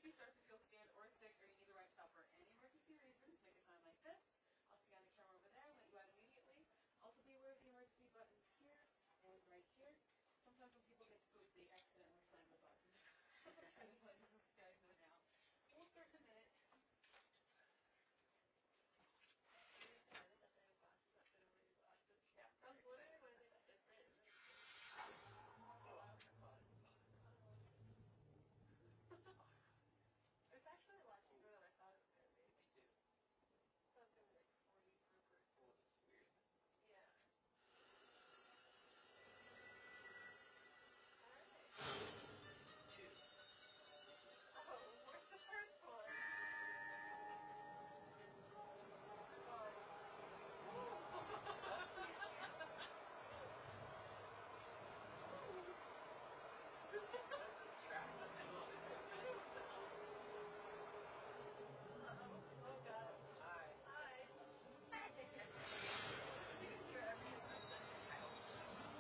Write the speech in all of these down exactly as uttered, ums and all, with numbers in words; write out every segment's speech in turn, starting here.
you start to feel scared or sick or you need the right stop for any emergency reasons, make a sign like this. I'll see you on the camera over there and let you out immediately. Also be aware of the emergency buttons here and right here. Sometimes when people get spooked, they accidentally slam the button. So just let you guys know now. We'll start in a minute. Are you excited that they have glasses that fit over your glasses? Yeah. I was wondering why they got different. Oh, I also thought. It's actually a lot cheaper than I thought it was going to be. Me too. I thought it was going to be like forty per person. Well, this is weird. This is Yeah. Alright. two. Oh, where's the first one? Oh. That's weird. What is this trap in the middle of it? I don't know. Uh-oh. Oh, God. Hi. Hi. Hey. You can hear every person. I hope so.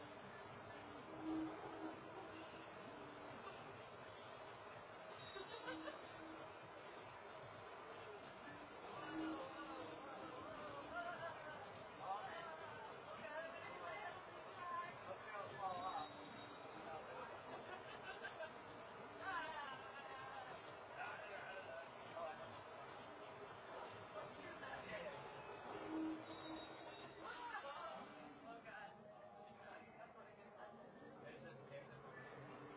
Those girls fall off. Oh, God. That's what it gets like. There's a, there's a moment.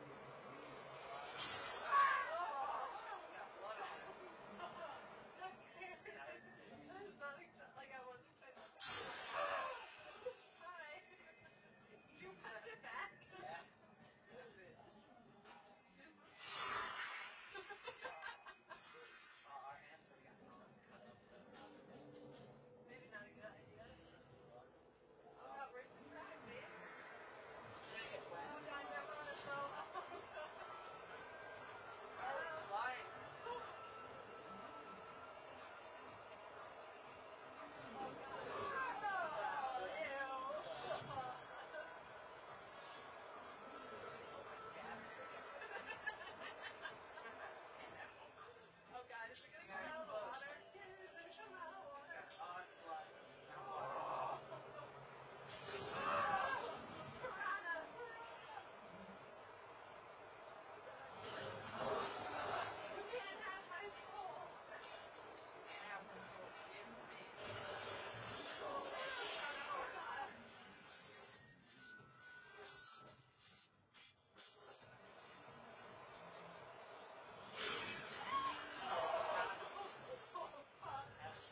Got blood on it. I'm scared. Nice. That is not exa- like I wasn't expecting that. Hi. Did you punch it back? Yeah. A little bit. Oh, our hands would have gotten cut up though. Maybe not a good idea. Oh, Um, God, where's the track, babe? It's gonna get wet. Oh, God, never want to throw up. Oh, flying. Oh, God. Oh, ew. Oh, my scab. Oh, God, is it going to come out of the water? Is it going to come out of the water? Oh, it's blood. Oh. Piranha! Piranha! You can't have my soul! Can't have the soul. Give it to me. Oh, God. Oh, fuck.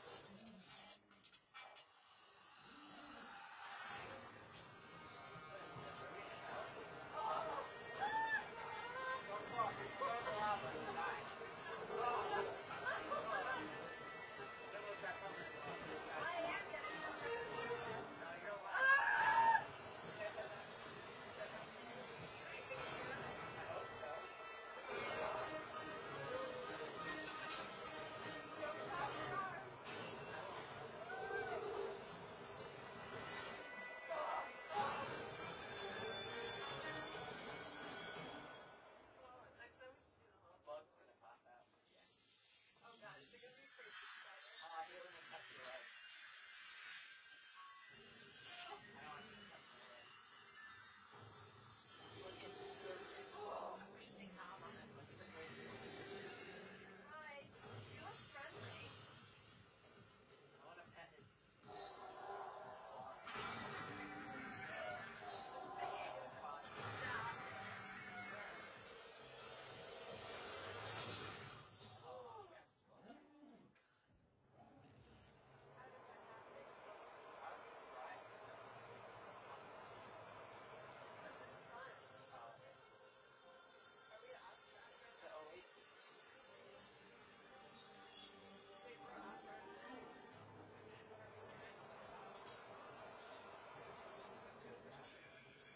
What is this? Are we in hell? Oh. Don't fall. Go in the lava. You'll die. Oh. Oh. Then we'll try coming in the lava. I am getting one. No, you're alive. Ah! I hope so. Don't cross your arms. I won't. Oh, oh. Oh, next time we should do the A whole bug's gonna pop out. Yeah. Oh, God, is it going to be crazy spider? Oh, I hate when they cut your leg. I don't want to get cut my leg. Look at this surgery. Oh, we should take Tom on this one. He's a crazy one. Hi. You look friendly. I want to pet his paw. I hate his paw. Stop. Oh, he got spun. How did that happen? Probably his ride to the What's in front? Oh, okay. Are we off track right The now? Oasis. Wait, we're off track now? What are we doing? Let's go grab it.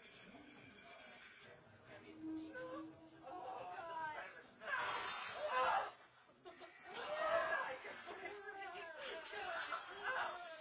It's gonna be steep. No. Oh, Oh, it's a God. spider. Ah! Yeah, you're crazy.